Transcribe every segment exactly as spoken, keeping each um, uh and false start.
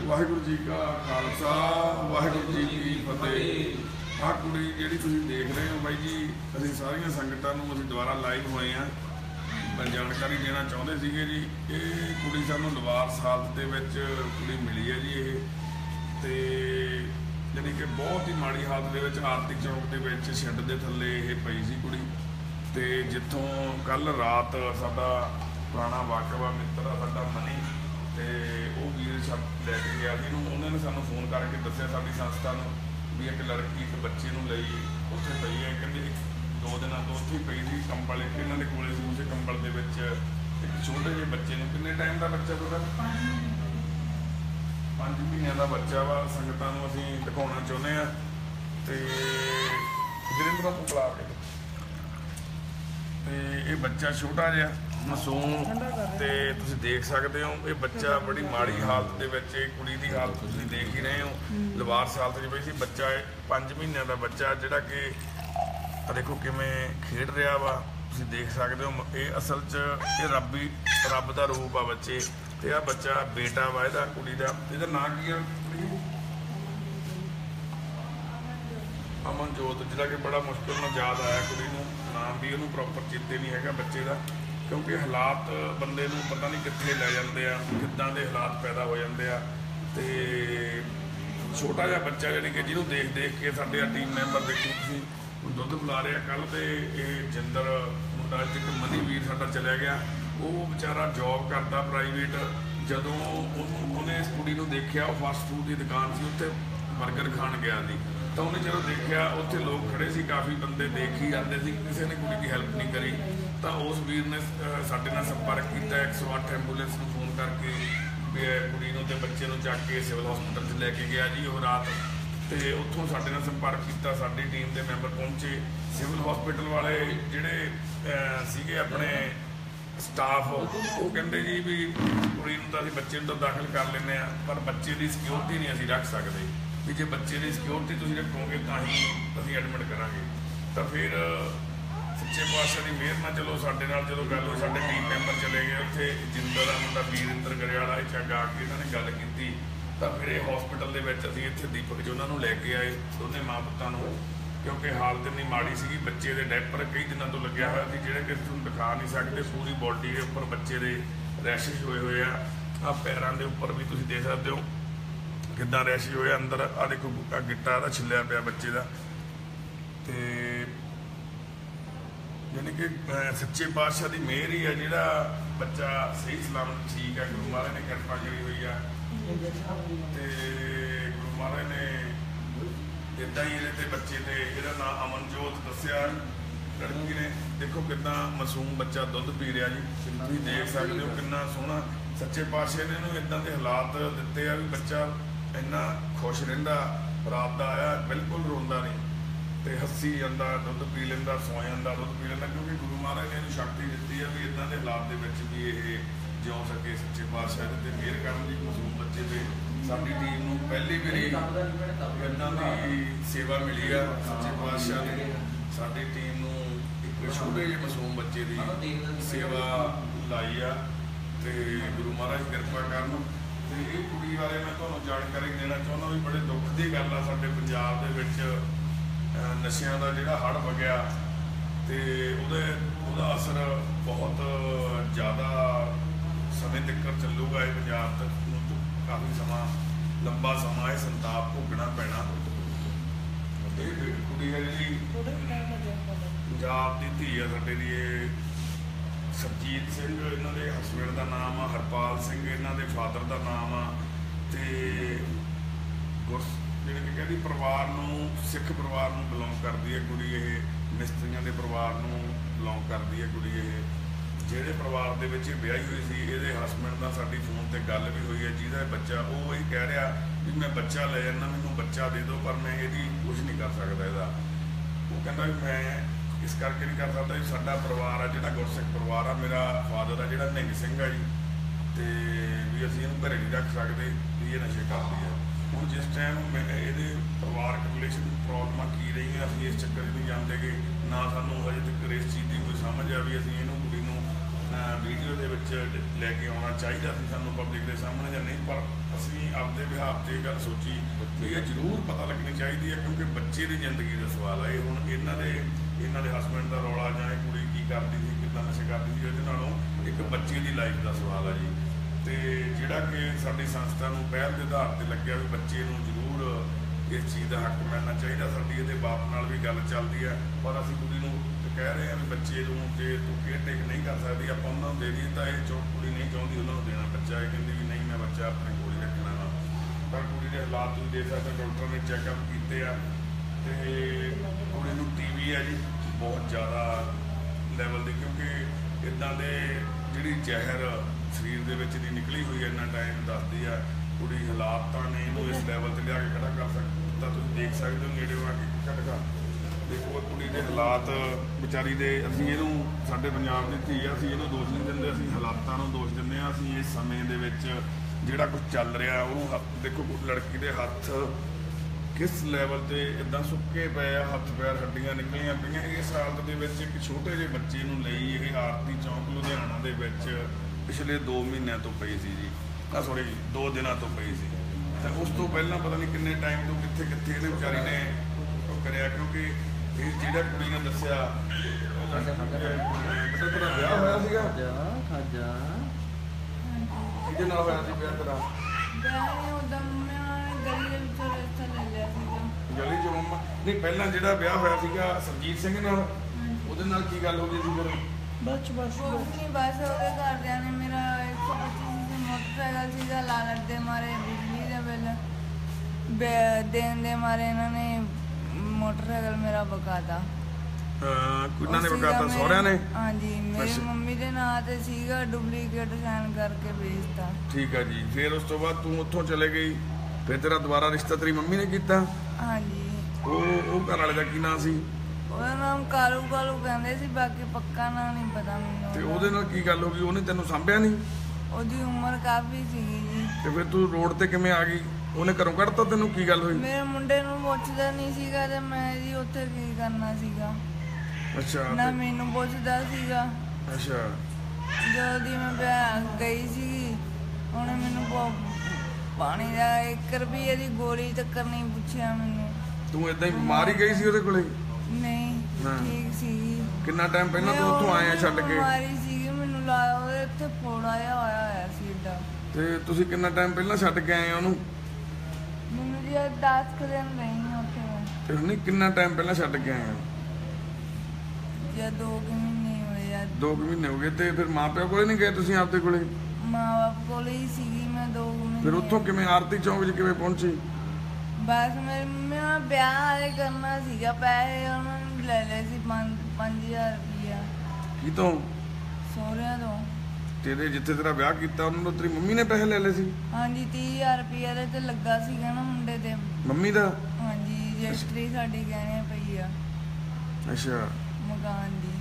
वाहिगुरू जी का खालसा वाहिगुरू जी की फतेह। आ कुड़ी जी तुम देख रहे हो बाई जी, अभी सारिया संगतां नूं असीं दुबारा लाइव होए हैं। मैं जानकारी देना चाहते थे जी, ये कुड़ी सानूं लवारस हालत दे विच कुड़ी मिली है जी। ये तो जानी कि बहुत ही माड़ी हालत दे विच आरती चौक दे विच शैड दे थल्ले ये पई सी कुड़ी। तो जिथों कल रात साडा पुराना वाकवा मित्र आ साडा मनी, तो वो वीर सब लैके गया जी। उन्होंने सानू फोन करके दसिया साडी संस्था नूं भी एक लड़की एक बच्चे नूं लई उत्थे पई है। कहंदे दो दिनों तो उत्थे पई सी कंबल एक इन्हां दे कोले सी, उसे कंबल दे विच एक छोटे ਜਿਹੇ बच्चे नूं, किन्ने टाइम का बच्चा तुहाडा? पाँच महीनों का बच्चा वा। संगतां नूं असीं दिखाउणा चाहुंदे आ ते जरिंद्रा तो बुला के ते ये बच्चा छोटा जिहा मासूम, तो तुसीं देख सकते हो ये बच्चा बड़ी माड़ी हालत दे विच, कुड़ी की हालत तुसीं देख ही रहे हो। लवारस हालत च पई सी। बच्चा पाँच महीनों का बच्चा जिहड़ा कि देखो किवें खेड रहा वा, तुसीं देख सकते हो। ये असल च ये रबी रब का रूप आ बच्चे। तो यह बच्चा बेटा वा इहदा कुड़ी का। इहदा नाम की है? अमनजोत, जिहड़ा कि बड़ा मुश्किल नाल याद आया कुड़ी नूं। नाम भी उहनूं प्रॉपर चेते नहीं हैगा बच्चे का, क्योंकि हालात बंदे नूं पता नहीं कित्थे लै जांदे आ, किद्दां दे हालात पैदा हो जाते हैं। तो छोटा जिहा बच्चा जानी कि जिन्होंने देख देख के साडे टीम मैंबर देखो तुसीं दुध पिला रहे कल। तो ये जिंदर मुंडा एक मनी वीर साडा चलिया गया, वो बेचारा जॉब करता प्राइवेट। जदों उन्हें इस कुड़ी नूं देखिया, वो फास्ट फूड की दुकान सी, उत्थे बर्गर खाण गया सी। तो उन्हें जो देखा उत्थे लोग खड़े सी, काफ़ी बंदे देख ही आते सी, किसी ने कुड़ी की हैल्प नहीं करी। तो उस वीर ने साडे नाल संपर्क किया, एक सौ अठ एंबूलेंस को फोन करके भी कुड़ी नूं ते बच्चे नूं चक के सिविल हॉस्पिटल च लैके गया जी वो रात। तो उत्थों साडे नाल संपर्क किया, साडी टीम के मैंबर पहुंचे। सिविल हॉस्पिटल वाले जिहड़े सीगे अपने स्टाफ, वो कहते जी भी कुड़ी नूं तां असीं बच्चे नूं तां दाखिल कर लैंदे आ, पर बच्चे की सिक्योरिटी नहीं असीं रख सकते भी जे बच्चे की सिक्योरिटी तुसीं रखोगे तां ही असीं एडमिट करांगे। तो फिर सच्चे पातशाह की मेहर नाल चलो साडे नाल जदों गल होई, साडे टीम मैंबर चले गए उत्थे। जिंदर दा मुंडा वीरिंदर गरेवाला झग आके इन्हां ने गल कीती। तो फिर ये हॉस्पिटल दे विच असीं इत्थे दीपक जी उन्हां नूं लैके आए, दोने माँ पुत्तां नूं, क्योंकि हालत इन्नी माड़ी सी। बच्चे के डैपर कई दिनों तो लग्या होया सी, जिहड़े कि तुहानूं दिखा नहीं सकते। पूरी बॉडी के उपर बच्चे के रैशिज होए हुए आ, आ पैरां दे उपर भी तुसीं देख सकते हो किद्दां रैशिज होए। अंदर आ देखो गिट्टा दा छिल्लिया पिया बच्चे का। तो यानी कि सच्चे पातशाह की मेहर ही है, जिहड़ा बच्चा सही सलामत ठीक है। गुरु महाराज ने कृपा करी हुई है। तो गुरु महाराज ने इदा ही ये बच्चे ने यदा नाम अमनजोत दसिया लड़की ने। देखो कितना मासूम बच्चा दुध पी रहा जी, तुम देख सकते हो कितना सोहना सच्चे पातशाह ने इन्होंने इदा के हालात दिते आ भी बच्चा इन्ना खुश रहिंदा, रात का आया बिल्कुल रोंदा नहीं, तो हसी जाता, दुध पी लेंदा, सौ जाता, दुध पी लेंदा, क्योंकि गुरु महाराज ने इन्हूं शक्ति दी है भी इदा के हालात के विच भी ये जिउ सके। सच्चे पातशाह ते मेहर करन दी मासूम बच्चे पे साडी टीम नूं पहली बारी इन्हां दी सेवा मिली है। सच्चे पातशाह ने साडी टीम नूं एक छोटे ਜਿਹੇ मासूम बच्चे की सेवा लाई आ। तो गुरु महाराज कृपा करन। तो ये कुड़ी बारे मैं तुहानूं जानकारी देना चाहुंदा भी बड़े दुख की गल आ, साडे पंजाब दे विच नशिਆਂ का जिहड़ा हड़ वगया, तो ਉਹਦਾ असर बहुत ज़्यादा समय तक ਚੱਲੂਗਾ। ਇਹ पंजाब तक काफ़ी समा लंबा समा ਇਹ संताप भोगना पैना। ये कुड़ी है जी पंजाब की धी है साडे दी, सरजीत सिंह इन्हां दे हसबैंड का नाम आ, हरपाल सिंह इन्हां दे फादर का नाम आ। तो गुर जिहड़े कि कहदी परिवार नूं सिख परिवार नूं बिलोंग करदी है कुड़ी। ये मिस्त्रियों के परिवार नूं बिलोंग करदी है कुड़ी। ये ਜਿਹੜੇ परिवार ਦੇ ਵਿੱਚ ਵਿਆਹੀ ਹੋਈ ਸੀ, ਇਹਦੇ ਹਸਬੈਂਡ ਨਾਲ ਸਾਡੀ ਫੋਨ ਤੇ ਗੱਲ ਵੀ ਹੋਈ ਹੈ, ਜਿਹਦਾ ਬੱਚਾ ਉਹ ਇਹ ਕਹਿ ਰਿਹਾ ਵੀ ਮੈਂ ਬੱਚਾ ਲੈ ਜਾਣਾ, ਮੈਨੂੰ ਬੱਚਾ ਦੇ ਦਿਓ, ਪਰ ਮੈਂ ਇਹਦੀ ਕੁਝ ਨਹੀਂ ਕਰ ਸਕਦਾ। ਇਹਦਾ ਉਹ ਕਹਿੰਦਾ ਵੀ ਮੈਂ ਇਸ ਕਰਕੇ ਨਹੀਂ ਕਰ ਸਕਦਾ ਵੀ ਸਾਡਾ ਪਰਿਵਾਰ ਆ ਜਿਹੜਾ ਗੁਰਸਿੱਖ ਪਰਿਵਾਰ ਆ, ਮੇਰਾ ਫਾਦਰ ਆ ਜਿਹੜਾ ਨਿਹੰਗ ਸਿੰਘ ਆ ਜੀ, ਤੇ ਵੀ ਅਸੀਂ ਇਹਨੂੰ ਘਰੇ ਨਹੀਂ ਰੱਖ ਸਕਦੇ ਵੀ ਇਹ ਨਸ਼ੇ ਕਰਦੀ ਹੈ। ਹੁਣ ਜਿਸ ਟਾਈਮ ਮੈਂ ਇਹਦੇ ਪਰਿਵਾਰਕ ਰਿਲੇਸ਼ਨ ਪ੍ਰੋਬਲਮਾਂ ਕੀ ਰਹੀਆਂ, ਅਸੀਂ ਇਸ ਚੱਕਰ 'ਚ ਨਹੀਂ ਜਾਂਦੇ ਕਿ ਨਾ ਸਾਨੂੰ ਹਜੇ ਤੱਕ ਇਸ ਚੀਜ਼ ਦੀ ਕੋਈ ਸਮਝ ਆ ਵੀ ਅਸੀਂ ਇਹਨੂੰ ਕੁੜੀ ਨੂੰ वीडियो के लैके आना चाहिए सी सानू पब्लिक के सामने या नहीं, पर असी ਆਪਦੇ ਵਿਹਾਰ 'ਤੇ ਇਹ ਗੱਲ ਸੋਚੀ ਵੀ ਇਹ ਜ਼ਰੂਰ ਪਤਾ ਲੱਗਣੀ ਚਾਹੀਦੀ ਹੈ, ਕਿਉਂਕਿ ਬੱਚੇ ਦੀ ਜ਼ਿੰਦਗੀ ਦਾ ਸਵਾਲ ਹੈ ਇਹ। ਹੁਣ ਇਹਨਾਂ ਦੇ ਇਹਨਾਂ ਦੇ ਹਸਬੈਂਡ ਦਾ ਰੌਲਾ ਜਾਂ ਇਹ ਕੁੜੀ ਕੀ ਕਰਦੀ ਸੀ, ਕਿੱਦਾਂ ਨਸ਼ੇ ਕਰਦੀ ਸੀ, ਇਹਦੇ ਨਾਲੋਂ ਇੱਕ ਬੱਚੇ ਦੀ ਲਾਈਫ ਦਾ ਸਵਾਲ ਹੈ ਜੀ। ਤੇ ਜਿਹੜਾ ਕਿ ਸਾਡੀ ਸੰਸਥਾ ਨੂੰ ਪਹਿਲ ਦੇ ਆਧਾਰ 'ਤੇ ਲੱਗਿਆ ਵੀ ਬੱਚੇ ਨੂੰ ਜ਼ਰੂਰ ਇਸ ਚੀਜ਼ ਦਾ ਹੱਕ ਮਿਲਣਾ ਚਾਹੀਦਾ। ਸਾਡੀ ਇਹਦੇ ਬਾਪ ਨਾਲ ਵੀ ਗੱਲ ਚੱਲਦੀ ਹੈ, ਪਰ ਅਸੀਂ ਕੁੜੀ ਨੂੰ ਕਹਿ ਰਹੇ ਹਾਂ ਵੀ ਬੱਚੇ ਨੂੰ ਜੇ ਤੂੰ ਕੇਅਰ ਟੇਕ ਨਹੀਂ ਕਰ ਸਕਦੀ ਆਪਾਂ ਉਹਨਾਂ ਨੂੰ ਦੇ ਦਈਏ, ਤਾਂ ਇਹ ਚੋ ਕੁੜੀ ਨਹੀਂ ਚਾਹੁੰਦੀ ਉਹਨਾਂ ਨੂੰ ਦੇਣਾ ਬੱਚਾ। ਇਹ ਕਹਿੰਦੀ ਵੀ ਨਹੀਂ ਮੈਂ ਬੱਚਾ ਆਪਣੇ ਕੋਲ ਹੀ ਰੱਖਣਾ ਵਾ। ਪਰ ਕੁੜੀ ਦੇ ਹਾਲਾਤ ਤੁਸੀਂ ਦੇਖ ਸਕਦੇ, ਡਾਕਟਰ ਨੇ ਚੈੱਕਅਪ ਕੀਤੇ ਆ ਤੇ ਕੁੜੀ ਨੂੰ ਟੀ ਬੀ ਹੈ ਜੀ ਬਹੁਤ ਜ਼ਿਆਦਾ ਲੈਵਲ ਦੀ, ਕਿਉਂਕਿ ਇੱਦਾਂ ਦੇ ਜਿਹੜੀ ਜ਼ਹਿਰ ਸਰੀਰ ਦੇ ਵਿੱਚ ਦੀ ਨਿਕਲੀ ਹੋਈ ਹੈ ਇੰਨਾ ਟਾਈਮ ਦੱਸਦੀ ਆ ਕੁੜੀ। ਹਾਲਾਤਾਂ ਨੇ ਇਹਨੂੰ ਇਸ ਲੈਵਲ 'ਤੇ ਲਿਆ ਕੇ ਖੜਾ ਕਰ ਸਕਦਾ। ਤੁਸੀਂ ਦੇਖ ਸਕਦੇ ਹੋ ਨੇੜੇ ਆ ਕੇ ਖੜਕਾ ਦੇਖੋ ਕੁੜੀ ਦੇ ਹਾਲਾਤ ਵਿਚਾਰੀ ਦੇ। ਅਸੀਂ ਇਹਨੂੰ ਸਾਡੇ ਪੰਜਾਬ ਦੀ ਧੀ ਆ, ਅਸੀਂ ਇਹਨੂੰ ਦੋਸ਼ ਨਹੀਂ ਦਿੰਦੇ, ਅਸੀਂ ਹਾਲਾਤਾਂ ਨੂੰ ਦੋਸ਼ ਦਿੰਦੇ ਹਾਂ। ਅਸੀਂ ਇਸ ਸਮੇਂ ਦੇ ਵਿੱਚ ਜਿਹੜਾ ਕੁਝ ਚੱਲ ਰਿਹਾ ਉਹਨੂੰ ਦੇਖੋ, ਲੜਕੀ ਦੇ ਹੱਥ ਕਿਸ ਲੈਵਲ 'ਤੇ ਇੱਦਾਂ ਸੁੱਕੇ ਪਏ ਆ, ਹੱਥ ਪੈਰ ਹੱਡੀਆਂ ਨਿਕਲੀਆਂ ਪਈਆਂ। ਇਸ ਹਾਲਤ ਦੇ ਵਿੱਚ ਇੱਕ ਛੋਟੇ ਜਿਹੇ ਬੱਚੇ ਨੂੰ ਲਈ ਇਹ ਆਰਤੀ ਚੌਂਕ ਲੁਧਿਆਣਾ ਦੇ ਵਿੱਚ ਪਿਛਲੇ ਦੋ ਮਹੀਨਿਆਂ ਤੋਂ ਪਈ ਸੀ ਜੀ, ਆ ਸੋਰੀ ਦੋ ਦਿਨਾਂ ਤੋਂ ਪਈ ਸੀ। ਤੇ ਉਸ ਤੋਂ ਪਹਿਲਾਂ ਪਤਾ ਨਹੀਂ ਕਿੰਨੇ ਟਾਈਮ ਤੋਂ ਕਿੱਥੇ ਕਿੱਥੇ ਇਹਨੇ ਵਿਚਾਰੀ ਨੇ ਉਹ ਕਰਿਆ, ਕਿਉਂਕਿ ਇਹ ਜਿਹੜਾ ਕੁੜੀ ਨੇ ਦੱਸਿਆ ਬੇਟਾ ਤੇਰਾ ਵਿਆਹ ਹੋਇਆ ਸੀਗਾ। ਖਾਜਾ ਕਿਹਦੇ ਨਾਲ ਹੋਇਆ ਸੀ ਵਿਆਹ ਤੇਰਾ? ਗਲੀ ਦੇ ਵਿੱਚੋਂ ਰਸਤਾ ਲੈ ਲਿਆ ਸੀਗਾ। ਗਲੀ ਚੋਂ ਮੰਮਾ ਨਹੀਂ, ਪਹਿਲਾਂ ਜਿਹੜਾ ਵਿਆਹ ਹੋਇਆ ਸੀਗਾ ਸਰਜੀਤ ਸਿੰਘ ਨਾਲ, ਉਹਦੇ ਨਾਲ ਕੀ ਗੱਲ ਹੋ ਗਈ ਸੀ ਫਿਰ? ਬਸ ਬਸ ਕੁਛ ਨਹੀਂ, ਬਸ ਉਹਦੇ ਘਰਦਿਆਂ ਨੇ ਮੇਰਾ ਇੱਕ ਸੌ ਪੱਚੀ ਸੀ ਮੋਟਰਸਾਈਕਲ ਸੀਗਾ, ਲਾਲਚ ਦੇ ਮਾਰੇ ਬਿਜਲੀ ਦਾ ਬਿੱਲ ਦੇਣ ਦੇ ਮਾਰੇ ਇਹਨਾਂ ਨੇ ਮੋਟਰਸਾਈਕਲ ਮੇਰਾ ਬਕਾਤਾ। ਹਾਂ ਕਿੰਨਾ ਨੇ ਬਕਾਤਾ? ਸਹੁਰਿਆਂ ਨੇ? ਹਾਂਜੀ, ਮੇਰੀ ਮੰਮੀ ਦੇ ਨਾਂ ਤੇ ਸੀਗਾ, ਡੁਪਲੀਕੇਟ ਸਾਈਨ ਕਰਕੇ ਵੇਚਤਾ। ਠੀਕ ਆ ਜੀ। ਫਿਰ ਉਸ ਤੋਂ ਬਾਅਦ ਤੂੰ ਉੱਥੋਂ ਚਲੇ ਗਈ, ਫਿਰ ਤੇਰਾ ਦੁਬਾਰਾ ਰਿਸ਼ਤਾ ਤੇਰੀ ਮੰਮੀ ਨੇ ਕੀਤਾ? ਹਾਂਜੀ। ਉਹ ਉਹ ਘਰ ਵਾਲੇ ਦਾ ਕੀ ਨਾਂ ਸੀ? ਉਹਦਾ ਨਾਮ ਕਾਲੂ ਕਾਲੂ ਕਹਿੰਦੇ ਸੀ, ਬਾਕੀ ਪੱਕਾ ਨਾਂ ਨਹੀਂ ਪਤਾ ਮੈਨੂੰ। ਤੇ ਉਹਦੇ ਨਾਲ ਕੀ ਗੱਲ ਹੋ ਗਈ? ਉਹਨੇ ਤੈਨੂੰ ਸਾਂਭਿਆ ਨਹੀਂ? ਉਹਦੀ ਉਮਰ ਕਾਫੀ ਸੀਗੀ ਜੀ। ਤੇ ਫਿਰ ਤੂੰ ਰੋਡ ਤੇ ਕਿਵੇਂ ਆ ਗਈ? ਉਹਨੇ ਘਰੋਂ ਕੱਢਤਾ ਤੈਨੂੰ? ਕੀ ਗੱਲ ਹੋਈ? ਮੇਰੇ ਮੁੰਡੇ ਨੂੰ ਪੁੱਛਦਾ ਨਹੀਂ ਸੀਗਾ ਤੇ ਮੈਂ ਜੀ ਉੱਥੇ ਕੀ ਕਰਨਾ ਸੀਗਾ। ਅੱਛਾ ਨਾ ਮੈਨੂੰ ਪੁੱਛਦਾ ਸੀਗਾ। ਅੱਛਾ ਜਦੋਂ ਦੀ ਮੈਂ ਵਿਆਹ ਗਈ ਸੀ ਉਹਨੇ ਮੈਨੂੰ ਪ- ਪਾਣੀ ਦਾ ਇੱਕ ਰੁਪਈਏ ਦੀ ਗੋਲੀ ਤੱਕ ਨਹੀਂ ਪੁੱਛਿਆ ਮੈਨੂੰ। ਤੂੰ ਏਦਾਂ ਹੀ ਮਾਰ ਹੀ ਗਈ ਸੀ ਉਹਦੇ ਕੋਲੇ? ਨਹੀਂ, ਹਾਂ। ਠੀਕ ਸੀਗੀ। ਕਿੰਨਾ ਟਾਈਮ ਪਹਿਲਾਂ ਤੂੰ ਉੱਥੋਂ ਆਇਆ ਛੱਡ ਕੇ? ਮਾਰੀ ਸੀਗੀ ਮੈਨੂੰ, ਲਾਇਆ ਉਹਦੇ ਇੱਥੇ ਫੋੜਾ ਜਿਹਾ ਹੋਇਆ ਹੋਇਆ ਸੀ ਏਦਾਂ। ਤੇ ਤੁਸੀਂ ਕਿੰਨਾ ਟਾਈਮ ਪਹਿਲਾਂ ਛੱਡ ਕੇ ਆਏ ਉਹਨੂੰ? ਮੈਨੂੰ ਜੀ ਦਸ ਕੁ ਦਿਨ ਰਹੀ ਉੱਥੇ ਮੈਂ। ਤੇ ਨਹੀਂ ਕਿੰਨਾ ਟਾਈਮ ਪਹਿਲਾਂ ਛੱਡ ਕੇ ਆਏ ਹੋ? ਜਾਂ ਦੋ ਕੁ ਮਹੀਨੇ ਹੋਏ ਆ। ਦੋ ਕੁ ਮਹੀਨੇ ਹੋ ਗਏ। ਤੇ ਫਿਰ ਮਾਂ ਪਿਓ ਕੋਲੇ ਨਹੀਂ ਗਏ ਤੁਸੀਂ ਆਪਦੇ ਕੋਲੇ? ਮਾਂ ਬਾਪ ਕੋਲ ਹੀ ਸੀਗੀ ਮੈਂ ਦੋ ਕੁ ਮਹੀਨੇ। ਫਿਰ ਉੱਥੋਂ ਕਿਵੇਂ ਆਰਤੀ ਚੌਂਕ 'ਚ ਕਿਵੇਂ ਪਹੁੰਚੀ? ਬਸ ਮੇਰੀ ਮੰਮੀ ਨਾਲ ਵਿਆਹ ਹਾਲੇ ਕਰਨਾ ਸੀਗਾ, ਪੈਸੇ ਉਹਨਾਂ ਨੇ ਲੈ ਲਏ ਸੀ ਪੰਜ ਪੰਜ ਹਜ਼ਾਰ ਰੁਪਈਆ ਕੀ ਤੋਂ? ਸਹੁਰਿਆਂ ਤੋਂ। ਤੇਰੇ ਜਿੱਥੇ ਤੇਰਾ ਵਿਆਹ ਕੀਤਾ ਉਹਨਾਂ ਤੋਂ ਤੇਰੀ ਮੰਮੀ ਨੇ ਪੈਸੇ ਲੈ ਲਏ ਸੀ? ਹਾਂਜੀ, ਤੀਹ ਹਜ਼ਾਰ ਰੁਪਈਆ ਇਹਦੇ ਤੇ ਲੱਗਾ ਸੀਗਾ ਨਾ ਮੁੰਡੇ ਤੇ। ਮੰਮੀ ਦਾ? ਹਾਂਜੀ, ਰਜਿਸਟਰੀ ਸਾਡੀ ਗਹਿਣੇ ਪਈ ਆ ਅੱਛਾ। ਮਕਾਨ ਦੀ।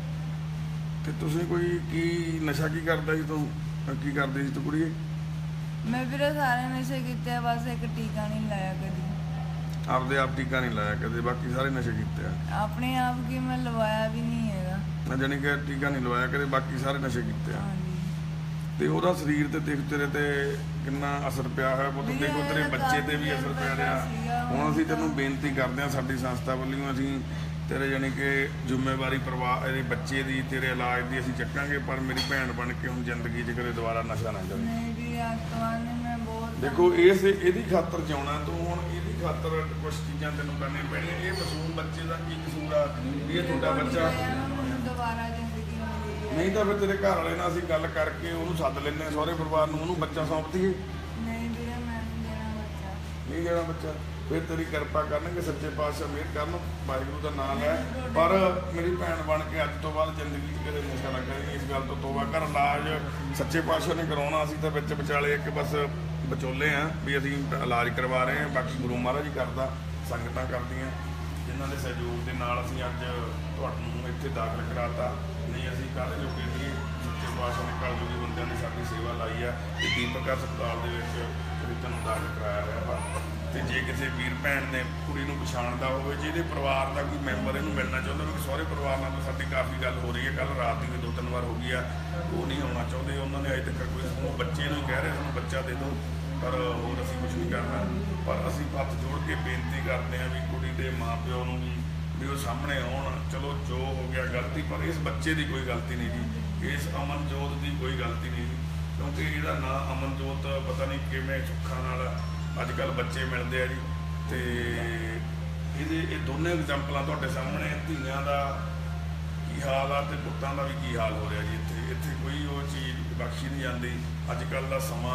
ਤੇ ਤੁਸੀਂ ਕੋਈ ਕੀ ਨਸ਼ਾ ਕੀ ਕਰਦਾ ਸੀ ਤੂੰ? ਕੀ ਕਰਦੀ ਸੀ ਤੂੰ ਕੁੜੀਏ? ਮੈਂ ਵੀਰੇ ਸਾਰੇ ਨਸ਼ੇ ਕੀਤੇ ਆ, ਬਸ ਇੱਕ ਟੀਕਾ ਨਹੀਂ ਲਾਇਆ ਕਦੀ। ਆਪਦੇ ਆਪ ਟੀਕਾ ਨਹੀਂ ਲਾਇਆ ਕਦੇ, ਬਾਕੀ ਸਾਰੇ ਨਸ਼ੇ ਕੀਤੇ ਆ? ਆਪਣੇ ਆਪ ਕੀ ਮੈਂ ਲਵਾਇਆ ਵੀ ਨਹੀਂ ਹੈਗਾ। ਜਾਣੀ ਕਿ ਟੀਕਾ ਨਹੀਂ ਲਵਾਇਆ ਕਦੇ, ਬਾਕੀ ਸਾਰੇ ਨਸ਼ੇ ਕੀਤੇ ਆ। ਹਾਂਜੀ। ਤੇ ਉਹਦਾ ਸਰੀਰ ਤੇ ਦੇਖ ਤੇਰੇ ਤੇ ਕਿੰਨਾ ਅਸਰ ਪਿਆ ਹੋਇਆ ਪੁੱਤ। ਦੇਖੋ ਤੇਰੇ ਬੱਚੇ ਤੇ ਵੀ ਅਸਰ ਪੈ ਰਿਹਾ। ਹੁਣ ਅਸੀਂ ਤੈਨੂੰ ਬੇਨਤੀ ਕਰਦੇ ਹਾਂ, ਸਾਡੀ ਸੰਸਥਾ ਵੱਲੋਂ ਅਸੀਂ ਤੇਰੇ ਜਾਣੀ ਕਿ ਜ਼ਿੰਮੇਵਾਰੀ ਪਰਿਵਾਰ ਇਹਦੇ ਬੱਚੇ ਦੀ, ਤੇਰੇ ਇਲਾਜ ਦੀ ਅਸੀਂ ਚੱਕਾਂਗੇ। ਪਰ ਮੇਰੀ ਭੈਣ ਬਣ ਕੇ ਹੁਣ ਜ਼ਿੰਦਗੀ 'ਚ ਕਦੇ ਦੁਬਾਰਾ ਨਸ਼ਾ ਨਾ ਕਰੇ। ਨਹੀਂ ਵੀ ਅੱਜ ਤੋਂ ਬਾਅਦ ਨਹੀਂ, ਮੈਂ ਬਹੁਤ ਦੇਖੋ ਇਸ ਇਹਦੀ ਖਾਤਰ ਜਿਉਣਾ ਤੂੰ, ਹੁਣ ਇਹਦੀ ਖਾਤਰ ਕੁਝ ਚੀਜ਼ਾਂ ਤੈਨੂੰ ਕਰਨੀਆਂ ਪੈਣੀਆਂ। ਇਹ ਮਾਸੂਮ ਬੱਚੇ ਦਾ ਕੀ ਕਸੂਰ ਆ ਵੀ ਇਹ ਤੁਹਾਡਾ ਬੱਚਾ? ਮੈਨੂੰ ਦੁਬਾਰਾ ਜ਼ਿੰਦਗੀ ਮਿਲੀ। ਨਹੀਂ ਤਾਂ ਫਿਰ ਤੇਰੇ ਘਰ ਵਾਲੇ ਨਾਲ ਅਸੀਂ ਗੱਲ ਕਰਕੇ ਉਹਨੂੰ ਸੱਦ ਲੈਂਦੇ ਹਾਂ, ਸਹੁਰੇ ਪਰਿਵਾਰ ਨੂੰ, ਉਹਨੂੰ ਬੱਚਾ ਸੌਂਪ ਦਈਏ। ਨਹੀਂ ਵੀਰੇ, ਮੈਂ ਨਹੀਂ ਦੇਣਾ ਬੱਚਾ। ਨਹੀਂ ਦੇਣਾ ਬੱਚਾ? ਫਿਰ ਤੇਰੀ ਕਿਰਪਾ ਕਰਨਗੇ ਸੱਚੇ ਪਾਤਸ਼ਾਹ, ਮਿਹਰ ਕਰਨ, ਵਾਹਿਗੁਰੂ ਦਾ ਨਾਮ ਲੈ। ਪਰ ਮੇਰੀ ਭੈਣ ਬਣ ਕੇ ਅੱਜ ਤੋਂ ਬਾਅਦ ਜ਼ਿੰਦਗੀ 'ਚ ਕਦੇ ਨਸ਼ਾ ਨਾ ਕਰੀ, ਇਸ ਗੱਲ ਤੋਂ ਤੋਬਾ ਕਰ। ਇਲਾਜ ਸੱਚੇ ਪਾਤਸ਼ਾਹ ਨੇ ਕਰਾਉਣਾ, ਅਸੀਂ ਤਾਂ ਵਿੱਚ ਵਿਚਾਲੇ ਇੱਕ ਬਸ ਵਿਚੋਲੇ ਆ ਵੀ ਅਸੀਂ ਇਲਾਜ ਕਰਵਾ ਰਹੇ ਹਾਂ। ਬਾਕੀ ਗੁਰੂ ਮਹਾਰਾਜ ਹੀ ਕਰਦਾ, ਸੰਗਤਾਂ ਕਰਦੀਆਂ ਜਿਨ੍ਹਾਂ ਦੇ ਸਹਿਯੋਗ ਦੇ ਨਾਲ ਅਸੀਂ ਅੱਜ ਤੁਹਾਨੂੰ ਇੱਥੇ ਦਾਖਲ ਕਰਾਤਾ। ਨਹੀਂ ਅਸੀਂ ਕੱਲ੍ਹ ਜੋ ਕਿ ਸੱਚੇ ਪਾਤਸ਼ਾਹ ਨੇ ਕਲ ਜੁਗੀ ਬੰਦਿਆਂ ਦੀ ਸਾਡੀ ਸੇਵਾ ਲਾਈ ਆ ਤੇ ਦੀਪਕ ਹਸਪਤਾਲ ਦੇ ਵਿੱਚ ਰੀਤਾਂ ਨੂੰ ਦਾਖਲ ਕਰਾਇਆ ਹੋਇਆ ਵਾ। ਤੇ ਜੇ ਕਿਸੇ ਵੀਰ ਭੈਣ ਨੇ ਕੁੜੀ ਨੂੰ ਪਛਾਣਦਾ ਹੋਵੇ, ਜਿਹਦੇ ਪਰਿਵਾਰ ਦਾ ਕੋਈ ਮੈਂਬਰ ਇਹਨੂੰ ਮਿਲਣਾ ਚਾਹੁੰਦਾ, ਕਿਉਂਕਿ ਸਹੁਰੇ ਪਰਿਵਾਰ ਨਾਲ ਤਾਂ ਸਾਡੀ ਕਾਫੀ ਗੱਲ ਹੋ ਰਹੀ ਹੈ, ਕੱਲ੍ਹ ਰਾਤ ਦੀ ਵੀ ਦੋ ਤਿੰਨ ਵਾਰ ਹੋ ਗਈ ਆ, ਉਹ ਨਹੀਂ ਆਉਣਾ ਚਾਹੁੰਦੇ। ਉਹਨਾਂ ਨੇ ਅਜੇ ਤੱਕ ਕੋਈ ਉਹ ਬੱਚੇ ਨੂੰ ਹੀ ਕਹਿ ਰਹੇ ਸਾਨੂੰ ਬੱਚਾ ਦੇ ਦਿਓ, ਪਰ ਹੋਰ ਅਸੀਂ ਕੁਝ ਨਹੀਂ ਕਰਨਾ। ਪਰ ਅਸੀਂ ਹੱਥ ਜੋੜ ਕੇ ਬੇਨਤੀ ਕਰਦੇ ਹਾਂ ਵੀ ਕੁੜੀ ਦੇ ਮਾਂ ਪਿਓ ਨੂੰ ਵੀ ਵੀ ਉਹ ਸਾਹਮਣੇ ਆਉਣ। ਚਲੋ ਜੋ ਹੋ ਗਿਆ ਗਲਤੀ, ਪਰ ਇਸ ਬੱਚੇ ਦੀ ਕੋਈ ਗਲਤੀ ਨਹੀਂ ਜੀ, ਇਸ ਅਮਨਜੋਤ ਦੀ ਕੋਈ ਗਲਤੀ ਨਹੀਂ ਜੀ, ਕਿਉਂਕਿ ਇਹਦਾ ਨਾਂ ਅਮਨਜੋਤ ਪਤਾ ਨਹੀਂ ਕਿਵੇਂ ਸੁੱਖਾਂ ਨਾਲ ਅੱਜ ਕੱਲ੍ਹ ਬੱਚੇ ਮਿਲਦੇ ਆ ਜੀ। ਤੇ ਇਹਦੇ ਇਹ ਦੋਨੇ ਐਗਜ਼ਾਮਪਲਾਂ ਤੁਹਾਡੇ ਸਾਹਮਣੇ, ਧੀਆਂ ਦਾ ਕੀ ਹਾਲ ਆ ਤੇ ਪੁੱਤਾਂ ਦਾ ਵੀ ਕੀ ਹਾਲ ਹੋ ਰਿਹਾ ਜੀ। ਇੱਥੇ ਇੱਥੇ ਕੋਈ ਉਹ ਚੀਜ਼ ਬਖਸ਼ੀ ਨਹੀਂ ਜਾਂਦੀ। ਅੱਜ ਕੱਲ੍ਹ ਦਾ ਸਮਾਂ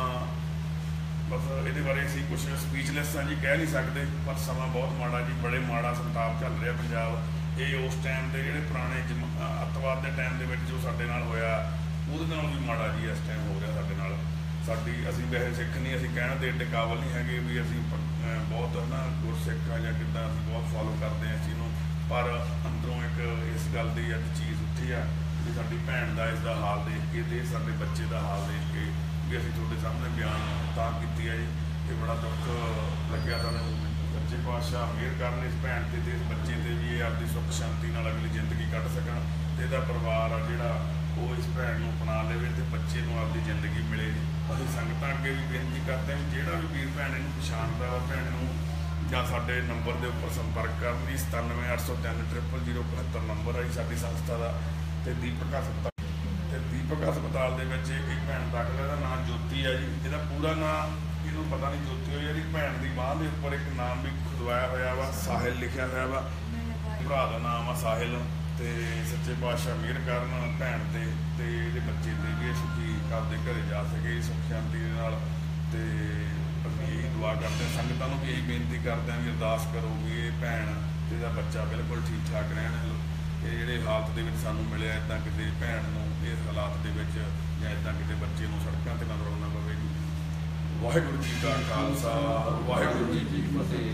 ਬਸ ਇਹਦੇ ਬਾਰੇ ਅਸੀਂ ਕੁਝ ਸਪੀਚਲੈਸ ਹਾਂ ਜੀ, ਕਹਿ ਨਹੀਂ ਸਕਦੇ, ਪਰ ਸਮਾਂ ਬਹੁਤ ਮਾੜਾ ਜੀ, ਬੜੇ ਮਾੜਾ ਸੰਤਾਪ ਚੱਲ ਰਿਹਾ ਪੰਜਾਬ। ਇਹ ਉਸ ਟਾਈਮ ਦੇ ਜਿਹੜੇ ਪੁਰਾਣੇ ਜਮ ਅੱਤਵਾਦ ਦੇ ਟਾਈਮ ਦੇ ਵਿੱਚ ਜੋ ਸਾਡੇ ਨਾਲ ਹੋਇਆ ਉਹਦੇ ਨਾਲੋਂ ਵੀ ਮਾੜਾ ਜੀ ਇਸ ਟਾਈਮ ਹੋ ਰਿਹਾ ਸਾਡੇ ਨਾਲ। ਸਾਡੀ ਅਸੀਂ ਵੈਸੇ ਸਿੱਖ ਨਹੀਂ, ਅਸੀਂ ਕਹਿਣ ਦੇ ਏਡੇ ਕਾਬਲ ਨਹੀਂ ਹੈਗੇ ਵੀ ਅਸੀਂ ਬਹੁਤ ਨਾ ਗੁਰਸਿੱਖ ਆ ਜਾਂ ਕਿੱਦਾਂ, ਅਸੀਂ ਬਹੁਤ ਫੋਲੋ ਕਰਦੇ ਹਾਂ ਇਸ ਚੀਜ਼ ਨੂੰ, ਪਰ ਅੰਦਰੋਂ ਇੱਕ ਇਸ ਗੱਲ ਦੀ ਅੱਜ ਚੀਜ਼ ਉੱਠੀ ਆ ਵੀ ਸਾਡੀ ਭੈਣ ਦਾ ਇਸ ਦਾ ਹਾਲ ਦੇਖ ਕੇ ਤੇ ਸਾਡੇ ਬੱਚੇ ਦਾ ਹਾਲ ਦੇਖ ਕੇ ਵੀ ਅਸੀਂ ਤੁਹਾਡੇ ਸਾਹਮਣੇ ਬਿਆਨ ਤਾਂ ਕੀਤੀ ਹੈ ਜੀ। ਤੇ ਬੜਾ ਦੁੱਖ ਲੱਗਿਆ ਸਾਨੂੰ। ਸੱਚੇ ਪਾਤਸ਼ਾਹ ਮਿਹਰ ਕਰਨ ਇਸ ਭੈਣ ਤੇ ਤੇ ਇਸ ਬੱਚੇ ਤੇ ਵੀ ਇਹ ਆਪਦੀ ਸੁੱਖ ਸ਼ਾਂਤੀ ਨਾਲ ਅਗਲੀ ਜ਼ਿੰਦਗੀ ਕੱਢ ਸਕਣ ਤੇ ਇਹਦਾ ਪਰਿਵਾਰ ਆ ਜਿਹੜਾ ਉਹ ਇਸ ਭੈਣ ਨੂੰ ਅਪਣਾ ਲਵੇ ਤੇ ਬੱਚੇ ਨੂੰ ਆਪਦੀ ਜ਼ਿੰਦਗੀ ਮਿਲੇ ਜੀ। ਅਸੀਂ ਸੰਗਤਾਂ ਅੱਗੇ ਵੀ ਬੇਨਤੀ ਕਰਦੇ ਹਾਂ ਵੀ ਜਿਹੜਾ ਵੀ ਵੀਰ ਭੈਣ ਇਹਨੂੰ ਪਛਾਣਦਾ ਵਾ ਭੈਣ ਨੂੰ ਜਾਂ ਸਾਡੇ ਨੰਬਰ ਦੇ ਉੱਪਰ ਸੰਪਰਕ ਕਰਨ ਲਈ ਸਤਾਨਵੇਂ ਅੱਠ ਸੌ ਤਿੰਨ ਟ੍ਰਿਪਲ ਜ਼ੀਰੋ ਇਕਹੱਤਰ ਨੰਬਰ ਹੈ ਜੀ ਸਾਡੀ ਸੰਸਥਾ ਦਾ। ਤੇ ਦੀਪਕ ਹਸਪਤਾਲ ਤੇ ਦੀਪਕ ਹਸਪਤਾਲ ਦੇ ਵਿੱਚ ਇੱਕ ਭੈਣ ਦਾਖਲ ਹੈ, ਇਹਦਾ ਨਾਮ ਜੋਤੀ ਹੈ ਜੀ। ਇਹਦਾ ਪੂਰਾ ਨਾਮ ਇਹਨੂੰ ਪਤਾ ਨਹੀਂ ਜੋਤੀ ਹੋਈ, ਇਹਦੀ ਭੈਣ ਦੀ ਬਾਂਹ ਦੇ ਉੱਪਰ ਇੱਕ ਨਾਮ ਵੀ ਖੁਦਵਾਇਆ ਹੋਇਆ ਵਾ, ਸਾਹਿਲ ਲਿਖਿਆ ਹੋਇਆ ਵਾ, ਭਰਾ ਦਾ ਨਾਮ ਆ ਸਾਹਿਲ। ਤੇ ਸੱਚੇ ਪਾਤਸ਼ਾਹ ਮਿਹਰ ਕਰਨ ਭੈਣ ਤੇ ਤੇ ਇਹਦੇ ਬੱਚੇ ਤੇ ਵੀ ਇਹ ਸੁਖੀ ਆਪਦੇ ਘਰੇ ਜਾ ਸਕੇ ਸੁੱਖ ਸ਼ਾਂਤੀ ਦੇ ਨਾਲ। ਤੇ ਅਸੀਂ ਇਹੀ ਦੁਆ ਕਰਦੇ ਹਾਂ, ਸੰਗਤਾਂ ਨੂੰ ਵੀ ਇਹੀ ਬੇਨਤੀ ਕਰਦੇ ਹਾਂ ਵੀ ਅਰਦਾਸ ਕਰੋ ਵੀ ਇਹ ਭੈਣ ਤੇ ਇਹਦਾ ਬੱਚਾ ਬਿਲਕੁਲ ਠੀਕ ਠਾਕ ਰਹਿਣ। ਇਹ ਜਿਹੜੇ ਹਾਲਤ ਦੇ ਵਿੱਚ ਸਾਨੂੰ ਮਿਲਿਆ, ਇੱਦਾਂ ਕਿਤੇ ਭੈਣ ਨੂੰ ਇਸ ਹਾਲਾਤ ਦੇ ਵਿੱਚ ਜਾਂ ਇੱਦਾਂ ਕਿਤੇ ਬੱਚੇ ਨੂੰ ਸੜਕਾਂ 'ਤੇ ਨਾ ਰੋਲਣਾ ਪਵੇ ਜੀ। ਵਾਹਿਗੁਰੂ ਜੀ ਕਾ ਖਾਲਸਾ, ਵਾਹਿਗੁਰੂ ਜੀ ਕੀ ਫਤਿਹ।